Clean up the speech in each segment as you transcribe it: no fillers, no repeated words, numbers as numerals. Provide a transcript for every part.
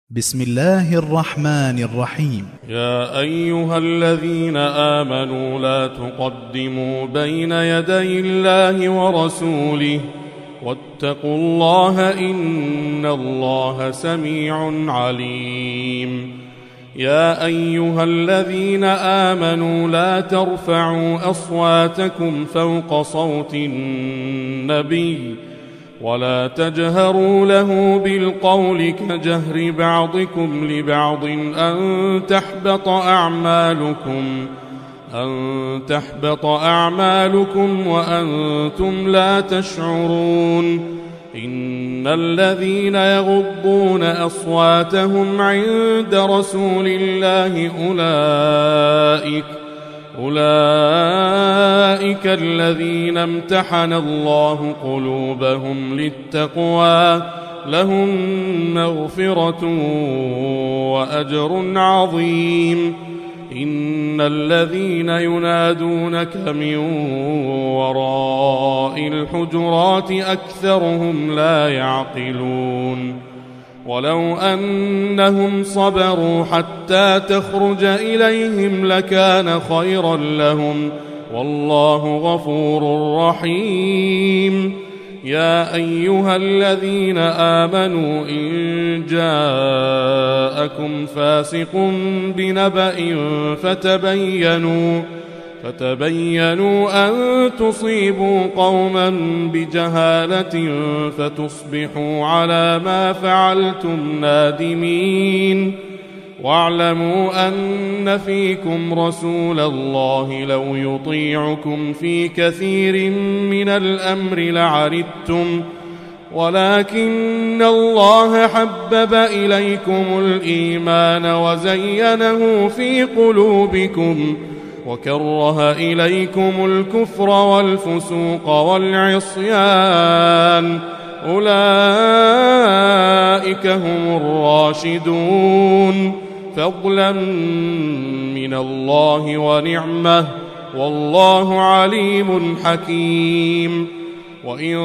بسم الله الرحمن الرحيم. يا أيها الذين آمنوا لا تقدموا بين يدي الله ورسوله واتقوا الله إن الله سميع عليم. يا أيها الذين آمنوا لا ترفعوا أصواتكم فوق صوت النبي ولا تجهروا له بالقول كجهر بعضكم لبعض أن تحبط أعمالكم وأنتم لا تشعرون. إن الذين يغضون أصواتهم عند رسول الله أولئك الذين امتحن الله قلوبهم للتقوى لهم مغفرة وأجر عظيم. إن الذين ينادونك من وراء الحجرات أكثرهم لا يعقلون. ولو أنهم صبروا حتى تخرج إليهم لكان خيرا لهم والله غفور رحيم. يا أيها الذين آمنوا إن جاءكم فاسق بنبأ فتبينوا أن تصيبوا قوما بجهالة فتصبحوا على ما فعلتم نادمين. واعلموا أن فيكم رسول الله لو يطيعكم في كثير من الأمر لعنتم ولكن الله حبب إليكم الإيمان وزينه في قلوبكم وكره إليكم الكفر والفسوق والعصيان أولئك هم الراشدون فضلا من الله ونعمة والله عليم حكيم. وإن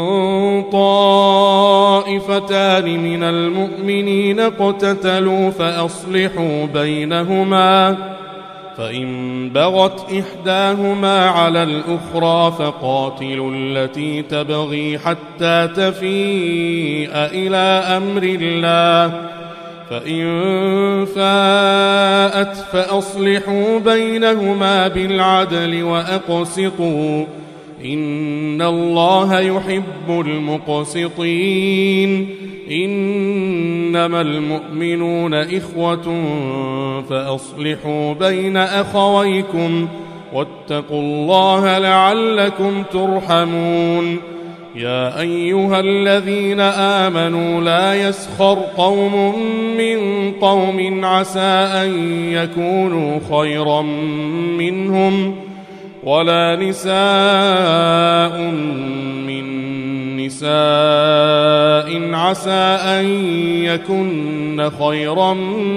طائفتان من المؤمنين اقتتلوا فأصلحوا بينهما فإن بغت إحداهما على الأخرى فقاتلوا التي تبغي حتى تفيء إلى أمر الله فإن فاءت فأصلحوا بينهما بالعدل وأقسطوا إن الله يحب المقسطين. إنما المؤمنون إخوة فأصلحوا بين أخويكم واتقوا الله لعلكم ترحمون. يا أيها الذين آمنوا لا يسخر قوم من قوم عسى أن يكونوا خيرا منهم ولا نساء من نساء عسى أن يكن خيرا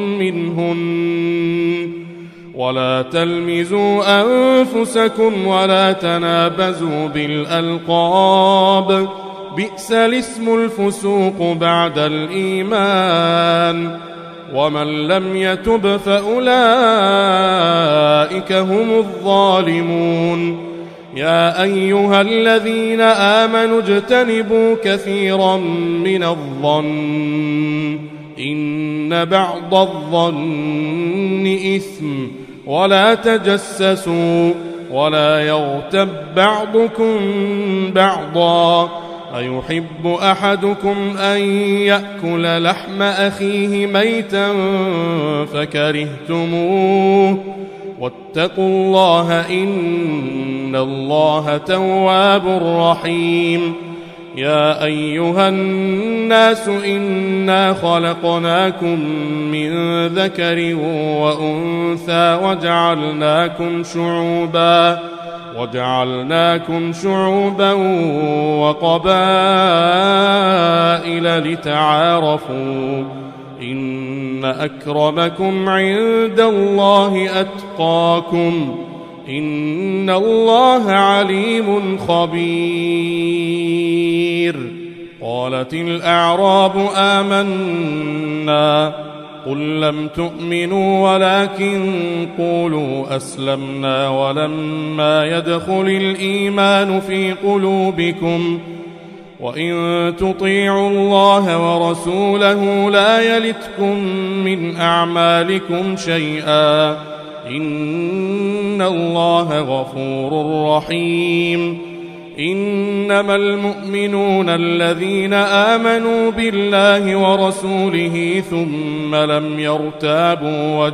منهن ولا تلمزوا أنفسكم ولا تنابزوا بالألقاب بئس الاسم الفسوق بعد الإيمان ومن لم يتب فأولئك هم الظالمون. يا أيها الذين آمنوا اجتنبوا كثيرا من الظن إن بعض الظن إثم ولا تجسسوا ولا يغتب بعضكم بعضا أيحب أحدكم أن يأكل لحم أخيه ميتا فكرهتموه واتقوا الله إن الله تواب رحيم. يا أيها الناس إنا خلقناكم من ذكر وأنثى وجعلناكم شعوبا وقبائل لتعارفوا إن أكرمكم عند الله أتقاكم إن الله عليم خبير. قالت الأعراب آمنا قل لم تؤمنوا ولكن قولوا أسلمنا ولما يدخل الإيمان في قلوبكم وإن تطيعوا الله ورسوله لا يلتكم من أعمالكم شيئا إن الله غفور رحيم إنما المؤمنون الذين آمنوا بالله ورسوله ثم لم يرتابوا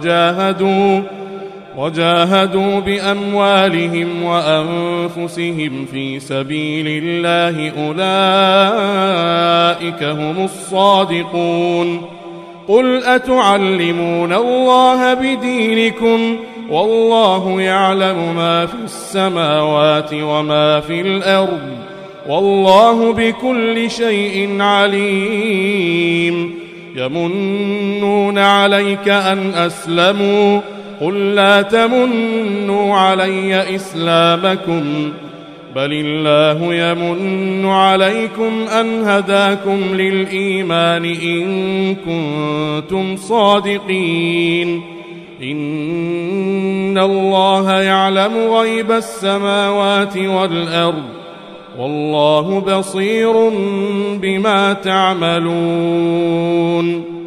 وجاهدوا بأموالهم وأنفسهم في سبيل الله أولئك هم الصادقون قل أتعلمون الله بدينكم والله يعلم ما في السماوات وما في الأرض والله بكل شيء عليم يمنون عليك أن أسلموا قل لا تمنوا علي إسلامكم بل الله يمن عليكم أن هداكم للإيمان إن كنتم صادقين إن الله يعلم غيب السماوات والأرض والله بصير بما تعملون